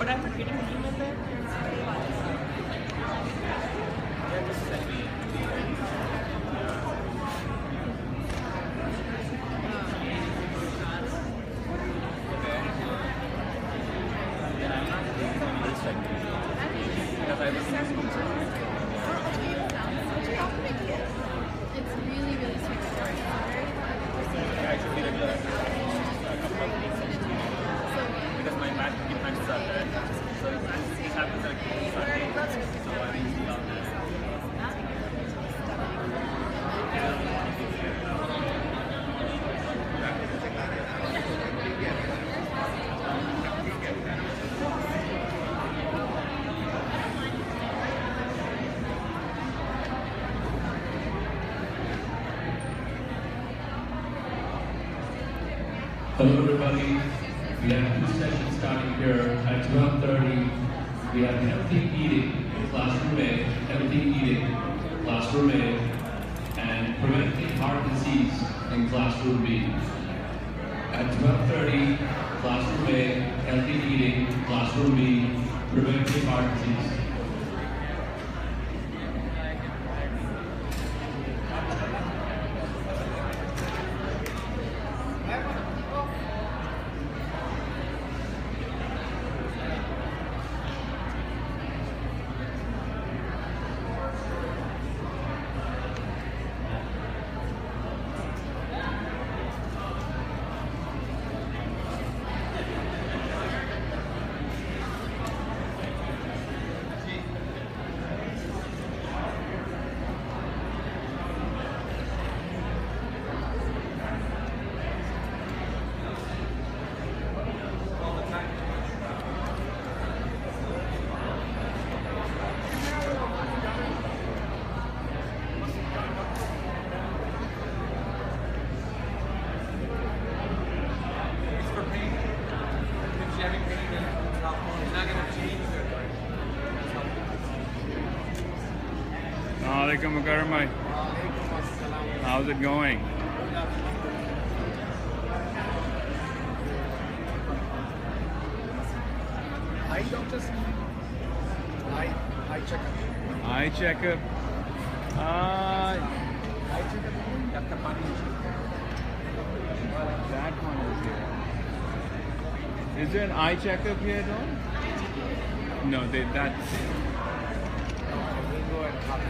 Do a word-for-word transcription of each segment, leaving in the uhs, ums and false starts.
Could I forget your email there? Yeah, just send me. Okay. Then I'm not doing this like because I was It's really, really sweet story. actually like a, a couple of weeks because my math department are there. So it happens like Sunday. So I will be out there. Hello everybody, we have two sessions starting here at twelve thirty. We have healthy eating in classroom A, healthy eating classroom A, and preventing heart disease in classroom B. At twelve thirty, classroom A, healthy eating, classroom B, preventing heart disease. Assalamualaikum Mukarramai. How's it going? Eye doctors? Eye, eye checkup. Eye checkup. Uh, Eye checkup? Doctor Pani. that one is here. Is there an eye checkup here though? No, they, that's... We'll go and copy.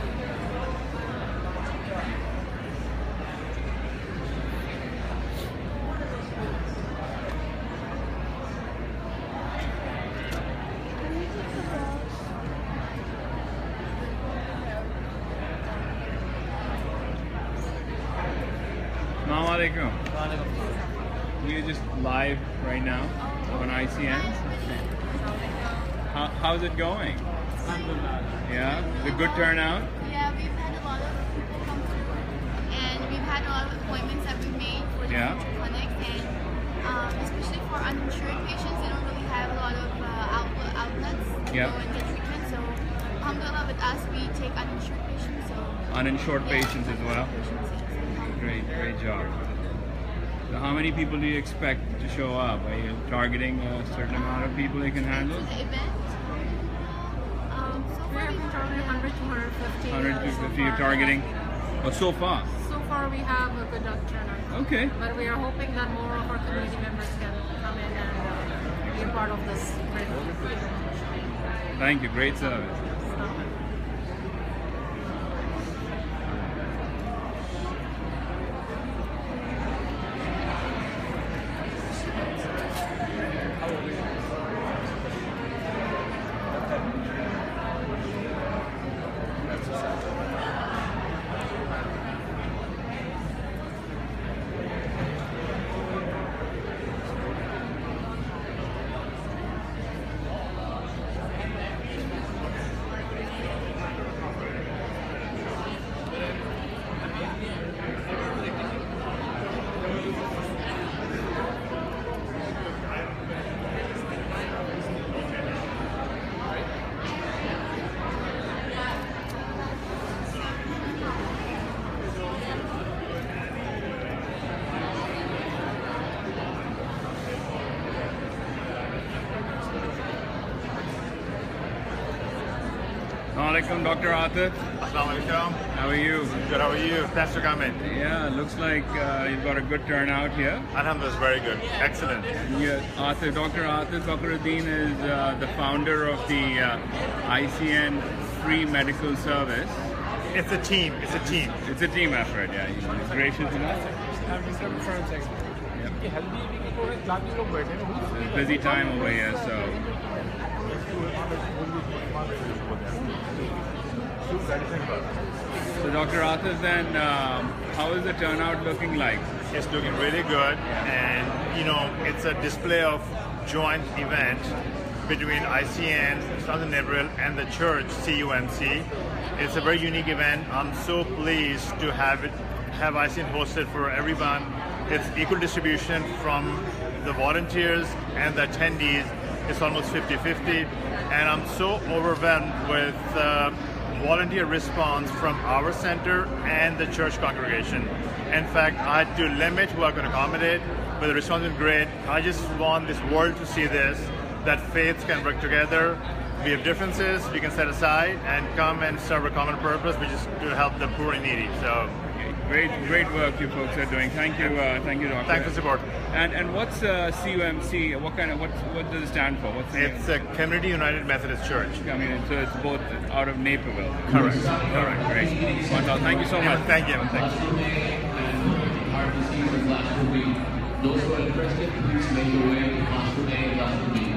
Assalamualaikum. We're just live right now on I C N. How, how's it going? Yeah, the good turnout. Yeah, we've had a lot of people come through, and we've had a lot of appointments that we've made for the Yeah. clinics, and um, especially for uninsured patients, they don't really have a lot of uh, outlet, outlets to Yep. go and get treatment. So, alhamdulillah, with us, we take uninsured patients. So Uninsured yeah, patients as well. patients, yes. Great, great job. So how many people do you expect to show up? Are you targeting a certain amount of people you can handle? For the event, um, so far we've Probably one hundred to one hundred fifty. one hundred uh, to so fifty you're far. targeting? Oh, so far? So far we have a good uh, turnout. Okay. But we are hoping that more of our community members can come in and uh, be a part of this great Thank you, great service. alaikum, Doctor Atif. Assalamu alaikum. How are you? Good, how are you? Thanks for coming. Yeah, looks like uh, you've got a good turnout here. Alhamdulillah, it's very good. Excellent. Yeah, Atif, Doctor Atif Fakhruddin is uh, the founder of the uh, I C N Free Medical Service. It's a team. It's a team. It's a team effort, yeah. He's gracious enough. Yep. It's a busy time over here, so. So Doctor Atif, then um, how is the turnout looking like? It's looking really good, and you know, it's a display of joint event between I C N, Southern Naperville, and the church, C U M C. It's a very unique event. I'm so pleased to have it, have I C N hosted for everyone. It's equal distribution from the volunteers and the attendees. It's almost fifty fifty, and I'm so overwhelmed with uh, volunteer response from our center and the church congregation. In fact, I had to limit who are going to accommodate, but the response has been great. I just want this world to see this, that faiths can work together. We have differences we can set aside and come and serve a common purpose, which is to help the poor and needy. So, great, great work you folks are doing. Thank you, uh, thank you, Doctor. Thanks for support. And and what's uh, C U M C? What kind of what what does it stand for? What's the It's a Community United Methodist Church. I mean, so it's both out of Naperville. Correct. Correct. Great. Wonderful. Thank you so much. Thank you. Thank you. Those who are interested, please make your way to Classroom A and Classroom B.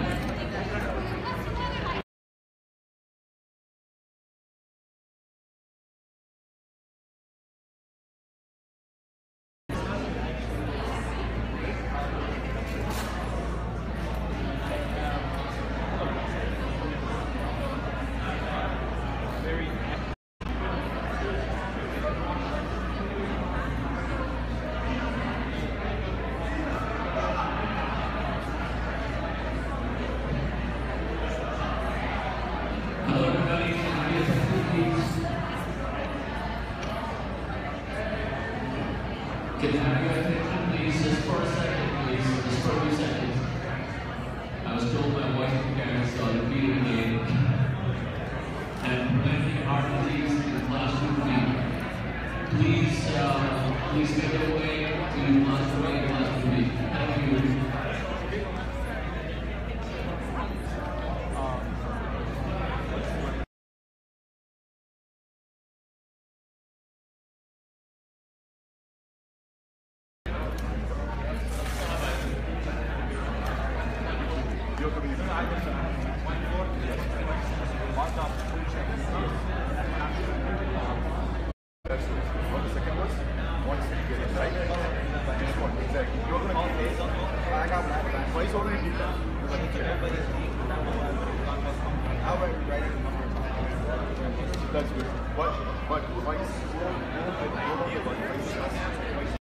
Can I have your attention, please, just for a second, please, just for a few seconds. I was told my wife and parents, so I'll repeat it again. And preventing heart disease in classroom B. Please, uh, please make your way to classroom A and classroom B. Thank you. That's good. What? What? What?